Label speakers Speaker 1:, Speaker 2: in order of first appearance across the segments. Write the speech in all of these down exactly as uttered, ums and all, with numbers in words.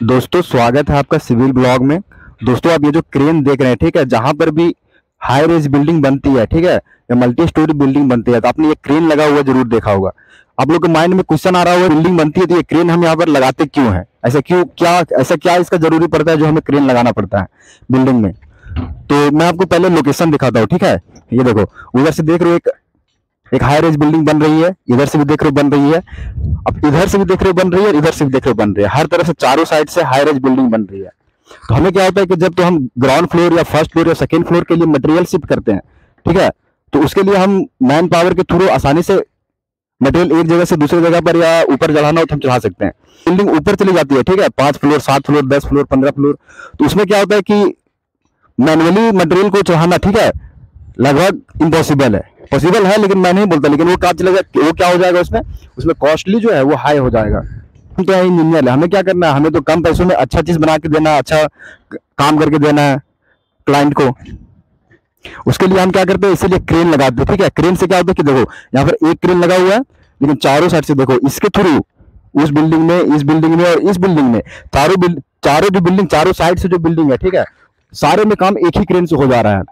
Speaker 1: दोस्तों स्वागत है आपका सिविल ब्लॉग में। दोस्तों आप ये जो क्रेन देख रहे हैं, ठीक है, जहां पर भी हाई रेज बिल्डिंग बनती है, ठीक है, या मल्टी स्टोरी बिल्डिंग बनती है, तो आपने ये क्रेन लगा हुआ जरूर देखा होगा। आप लोग के माइंड में क्वेश्चन आ रहा होगा, बिल्डिंग बनती है तो ये क्रेन हम यहाँ पर लगाते क्यों है, ऐसा क्यों, क्या ऐसा क्या इसका जरूरी पड़ता है जो हमें क्रेन लगाना पड़ता है बिल्डिंग में। तो मैं आपको पहले लोकेशन दिखाता हूँ, ठीक है। ये देखो, उधर से देख रहे हो एक एक हाई रेज बिल्डिंग बन रही है, इधर से भी देख रहे हो बन रही है, अब इधर से भी देख रहे हो बन रही है, इधर से भी देख रहे हो बन रही है। हर तरफ से चारों साइड से हाई रेज बिल्डिंग बन रही है। तो हमें क्या होता है कि जब तो हम ग्राउंड फ्लोर या फर्स्ट फ्लोर या सेकंड फ्लोर के लिए मटेरियल शिफ्ट करते हैं, ठीक है, तो उसके लिए हम मैन पावर के थ्रू आसानी से मटेरियल एक जगह से दूसरी जगह पर या ऊपर चढ़ाना हो तो हम चढ़ा सकते हैं। बिल्डिंग ऊपर चली जाती है, ठीक है, पांच फ्लोर, सात फ्लोर, दस फ्लोर, पंद्रह फ्लोर, तो उसमें क्या होता है कि मैनुअली मटेरियल को चढ़ाना, ठीक है, लगभग इम्पॉसिबल है। पॉसिबल है लेकिन मैं नहीं बोलता, लेकिन वो क्या चलेगा, वो क्या हो जाएगा, उसमें उसमें कॉस्टली जो है वो हाई हो जाएगा। हम तो इंजीनियर है, हमें क्या करना है, हमें तो कम पैसों में अच्छा चीज बना के देना है, अच्छा काम करके देना है क्लाइंट को। उसके लिए हम क्या करते हैं, इसीलिए क्रेन लगाते हैं, ठीक है। क्रेन से क्या होता है कि देखो यहाँ पर एक क्रेन लगा हुआ है, लेकिन चारों साइड से देखो इसके थ्रू उस बिल्डिंग में, इस बिल्डिंग में और इस बिल्डिंग में, चारों चारों जो बिल्डिंग, चारों साइड से जो बिल्डिंग है, ठीक है, सारे में काम एक ही क्रेन से हो जा रहा है।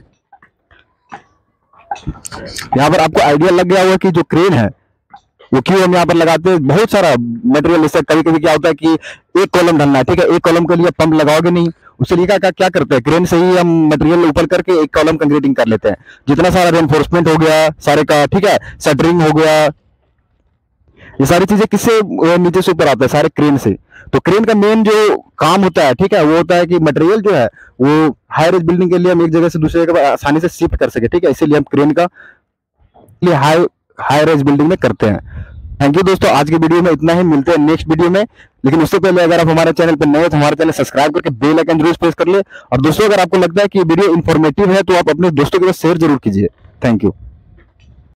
Speaker 1: यहाँ पर आपको आइडिया लग गया होगा कि जो क्रेन है वो क्यों हम यहाँ पर लगाते हैं। बहुत सारा मटेरियल, जैसे कभी कभी क्या होता है कि एक कॉलम ढलना है, ठीक है, एक कॉलम के लिए पंप लगाओगे नहीं, उसके लिए क्या क्या करते हैं, क्रेन से ही हम मटेरियल ऊपर करके एक कॉलम कंक्रीटिंग कर लेते हैं। जितना सारा रेनफोर्समेंट हो गया सारे का, ठीक है, शटरिंग हो गया, ये सारी चीजें किससे नीचे से ऊपर आता है, सारे क्रेन से। तो क्रेन का मेन जो काम होता है, ठीक है, वो होता है कि मटेरियल जो है वो हाई रेज बिल्डिंग के लिए हम एक जगह से दूसरी जगह आसानी से शिफ्ट कर सके, ठीक है, इसीलिए हम क्रेन का लिए हाई हाई रेज बिल्डिंग में करते हैं। थैंक यू दोस्तों, आज की वीडियो में इतना ही, मिलते हैं नेक्स्ट वीडियो में। लेकिन उससे पहले अगर आप हमारे चैनल पर नए हो तो हमारे चैनल सब्सक्राइब करके बेल आइकन जरूर प्रेस कर ले। और दोस्तों अगर आपको लगता है कि वीडियो इन्फॉर्मेटिव है तो आप अपने दोस्तों के साथ शेयर जरूर कीजिए। Thank you.